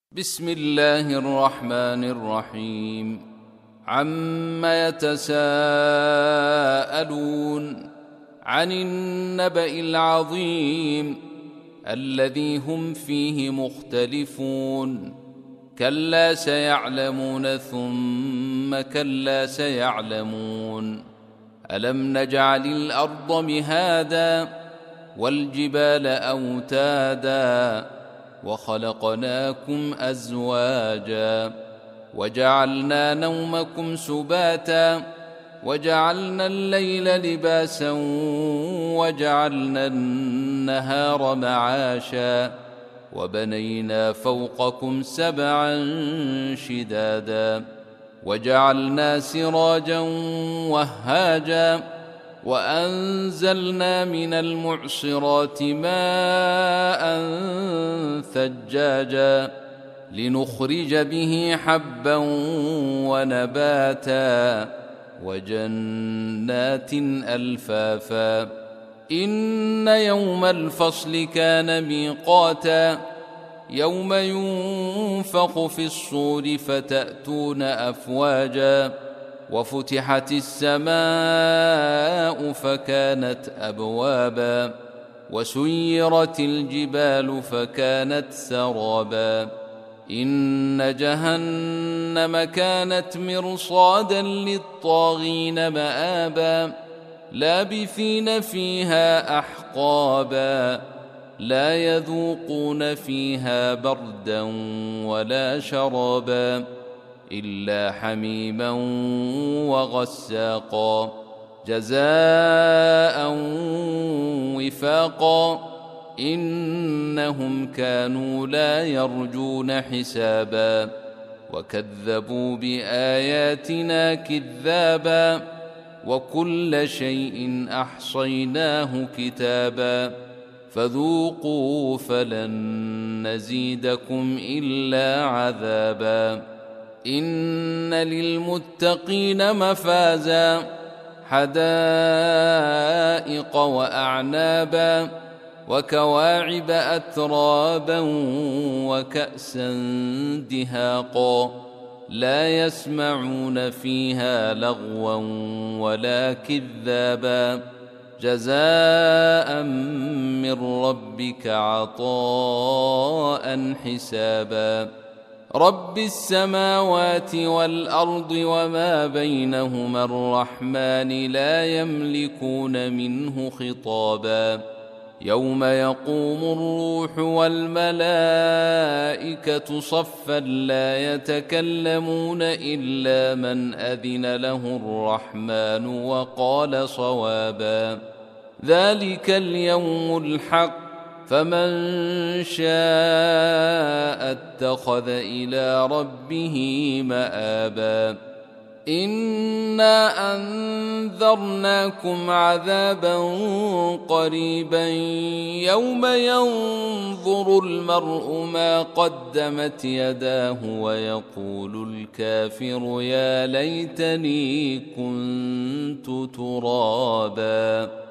بسم الله الرحمن الرحيم. عم يتساءلون عن النبأ العظيم الذي هم فيه مختلفون. كلا سيعلمون ثم كلا سيعلمون. ألم نجعل الأرض مهادا والجبال أوتادا وخلقناكم أزواجا وجعلنا نومكم سباتا وجعلنا الليل لباسا وجعلنا النهار معاشا وبنينا فوقكم سبعا شدادا وجعلنا سراجا وهاجا وأنزلنا من المعصرات ماء ثجاجا لنخرج به حبا ونباتا وجنات ألفافا. إن يوم الفصل كان ميقاتا يوم ينفخ في الصور فتأتون أفواجا وفتحت السماء فكانت أبوابا وسيرت الجبال فكانت سرابا. إن جهنم كانت مرصادا للطاغين مآبا لابثين فيها أحقابا لا يذوقون فيها بردا ولا شرابا إلا حميما وغساقا جزاء وفاقا. إنهم كانوا لا يرجون حسابا وكذبوا بآياتنا كذابا وكل شيء أحصيناه كتابا فذوقوا فلن نزيدكم إلا عذابا. إن للمتقين مفازا حدائق وأعنابا وكواعب أترابا وكأسا دهاقا لا يسمعون فيها لغوا ولا كذابا جزاء من ربك عطاء حسابا. رب السماوات والأرض وما بينهما الرحمن لا يملكون منه خطابا. يوم يقوم الروح والملائكة صفا لا يتكلمون إلا من أذن له الرحمن وقال صوابا. ذلك اليوم الحق فمن شاء اتخذ إلى ربه مآبا. إنا أنذرناكم عذابا قريبا يوم ينظر المرء ما قدمت يداه ويقول الكافر يا ليتني كنت ترابا.